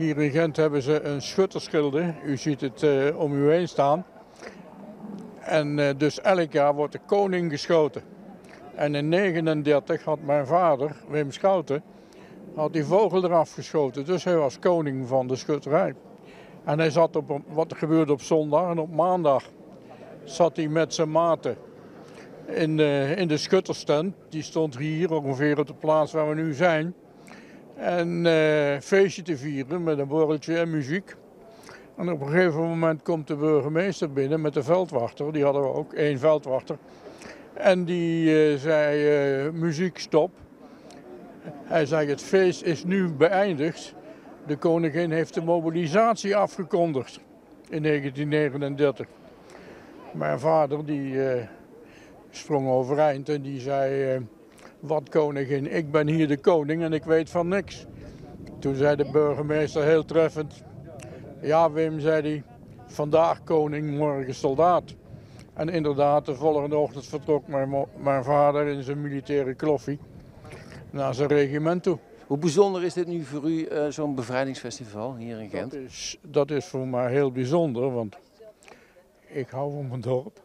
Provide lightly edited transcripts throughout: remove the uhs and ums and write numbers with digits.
Hier in Gent hebben ze een schuttersgilde. U ziet het om u heen staan. En dus elk jaar wordt de koning geschoten. En in 1939 had mijn vader, Wim Schouten, had die vogel eraf geschoten. Dus hij was koning van de schutterij. En hij zat wat er gebeurde op zondag en op maandag zat hij met zijn maten in de schutterstent. Die stond hier ongeveer op de plaats waar we nu zijn. En feestje te vieren met een borreltje en muziek. En op een gegeven moment komt de burgemeester binnen met de veldwachter. Die hadden we ook, 1 veldwachter. En die zei, muziek stop. Hij zei, het feest is nu beëindigd. De koningin heeft de mobilisatie afgekondigd in 1939. Mijn vader die sprong overeind en die zei, wat koningin, ik ben hier de koning en ik weet van niks. Toen zei de burgemeester heel treffend, ja Wim, zei hij, vandaag koning, morgen soldaat. En inderdaad, de volgende ochtend vertrok mijn vader in zijn militaire kloffie naar zijn regiment toe. Hoe bijzonder is dit nu voor u, zo'n bevrijdingsfestival hier in Gent? Dat is voor mij heel bijzonder, want ik hou van mijn dorp.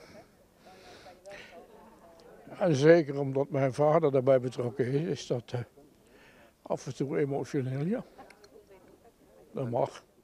En zeker omdat mijn vader daarbij betrokken is dat af en toe emotioneel, ja. Dat mag.